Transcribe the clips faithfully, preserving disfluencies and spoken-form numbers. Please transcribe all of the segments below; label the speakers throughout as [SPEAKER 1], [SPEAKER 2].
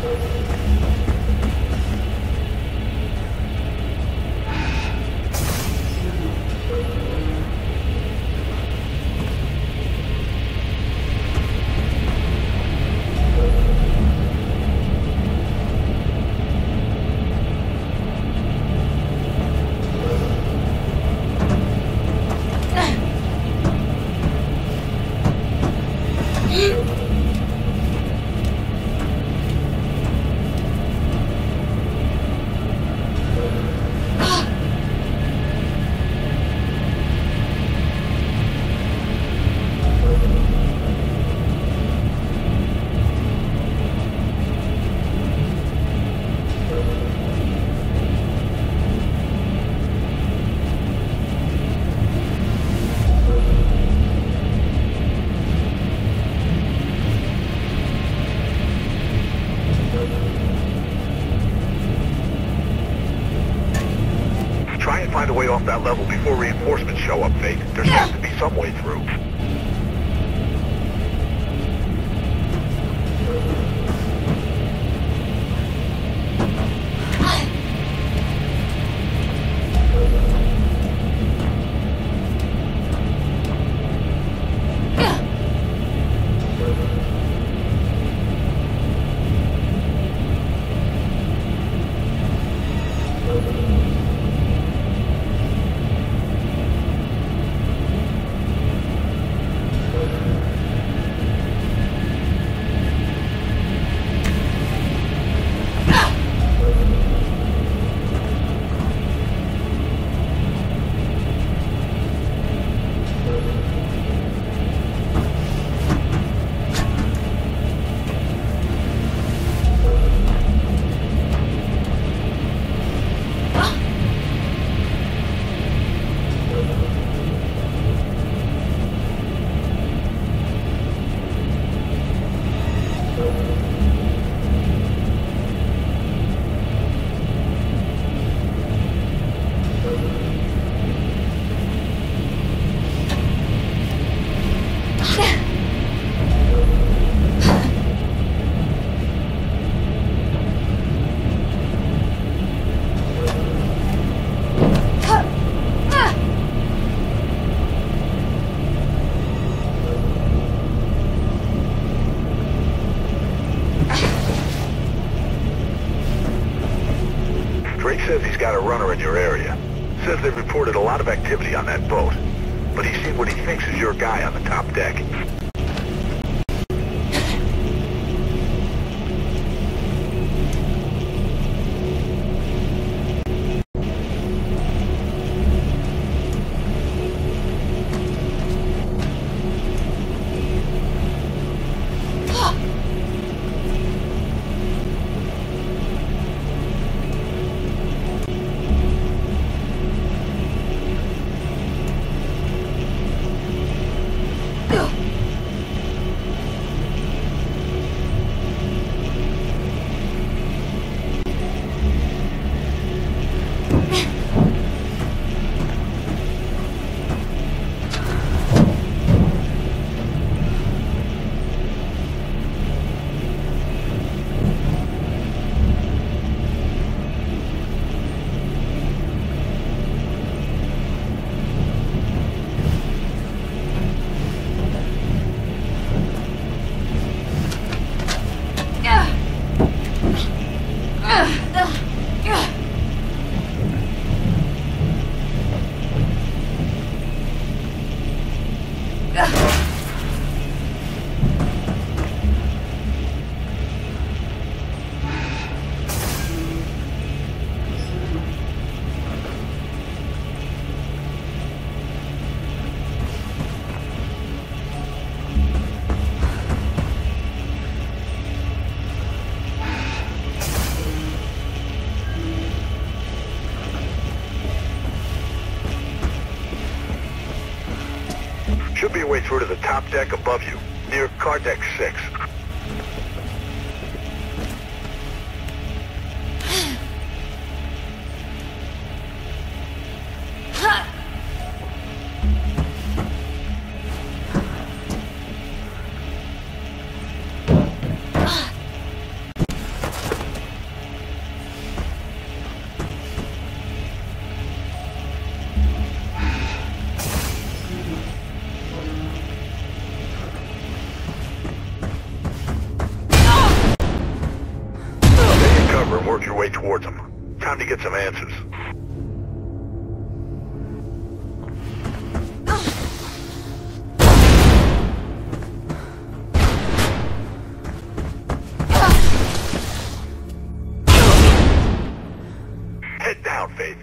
[SPEAKER 1] Find a way off that level before reinforcements show up, Fate. There has to be some way through. Says he's got a runner in your area. Says they've reported a lot of activity on that boat. But he's seen what he thinks is your guy on the top deck. Should be a way through to the top deck above you, near car deck six. work your way towards him. Time to get some answers. Head down, Faith.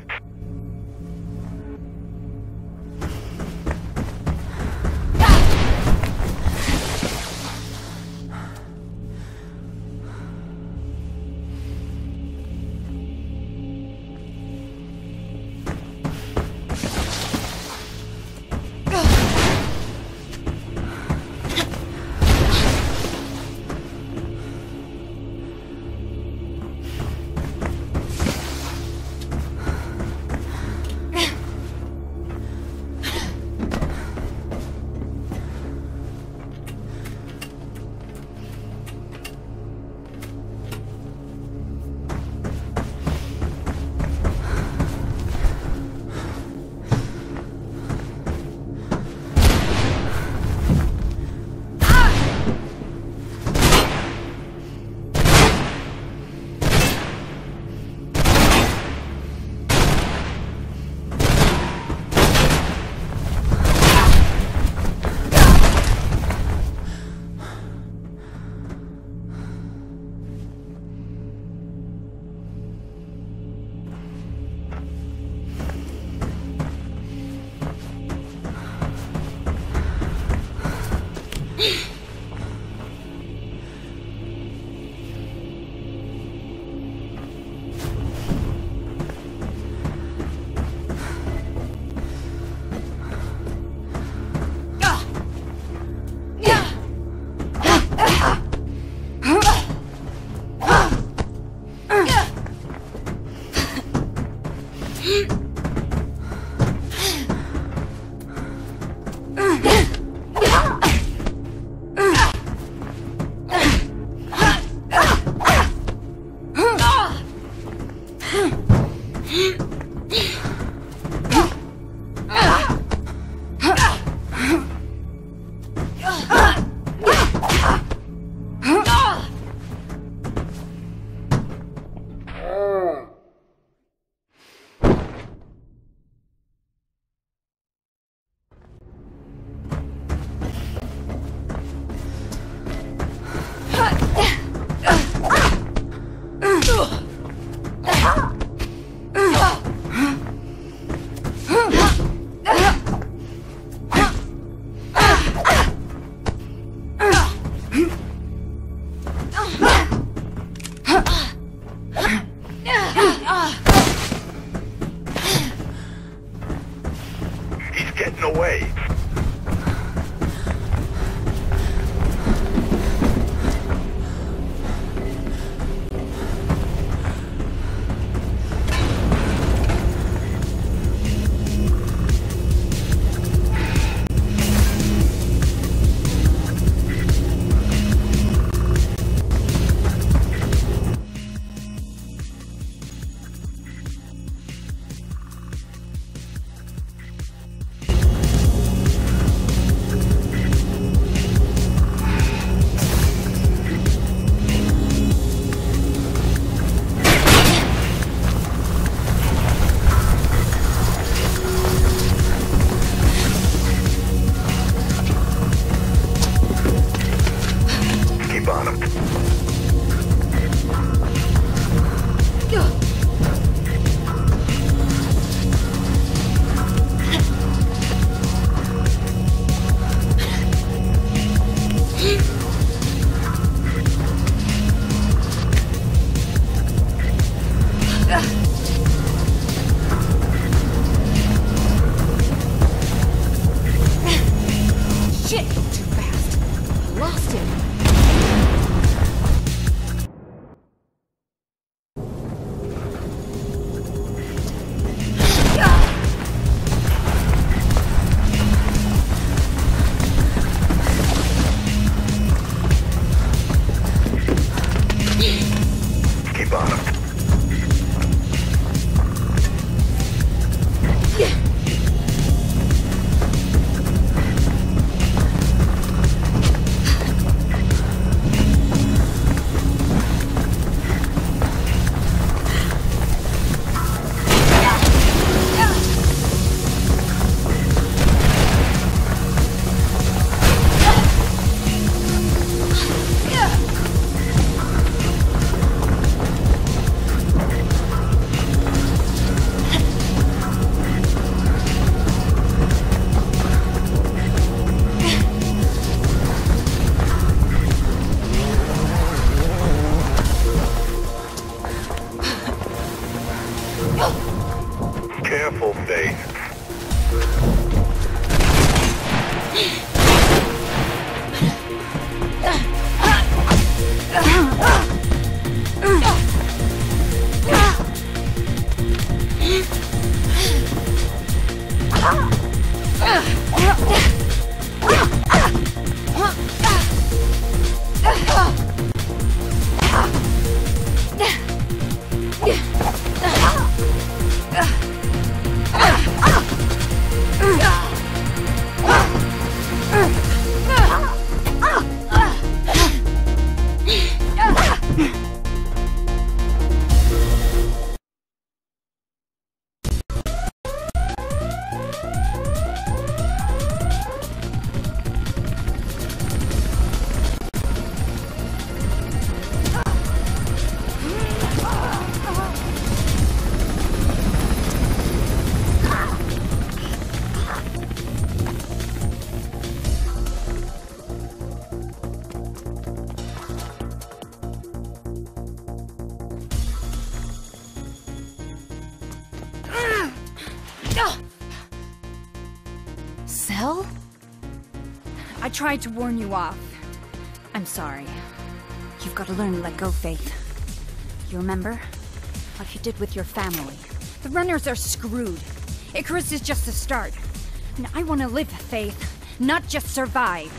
[SPEAKER 2] Cell? I tried to warn you off. I'm sorry. You've got to learn to let go, Faith. You remember? Like you did with your family. The runners are screwed. Icarus is just the start. And I want to live, Faith, not just survive.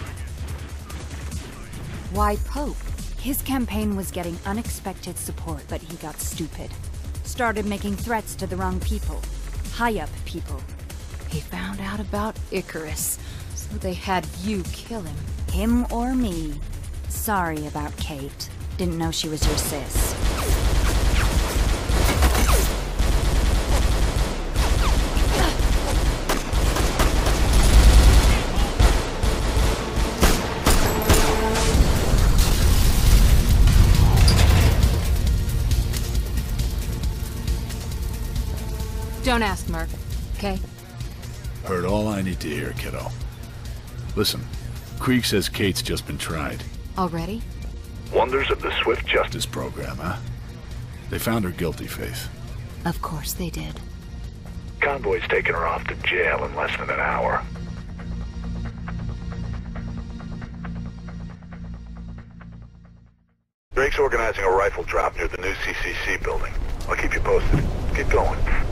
[SPEAKER 2] Why Pope? His campaign was getting unexpected support, but he got stupid. Started making threats to the wrong people. High-up people. He found out about Icarus, so they had you kill him. Him or me. Sorry about Kate. Didn't know she was your sis.
[SPEAKER 3] Don't ask, Mark. Okay?
[SPEAKER 4] Heard all I need to hear, kiddo. Listen, Krieg says Kate's just been tried.
[SPEAKER 3] Already?
[SPEAKER 1] Wonders of the swift justice.
[SPEAKER 4] This program, huh? They found her guilty, Faith.
[SPEAKER 3] Of course they did.
[SPEAKER 1] Convoy's taking her off to jail in less than an hour. Drake's organizing a rifle drop near the new C C C building. I'll keep you posted. Get going.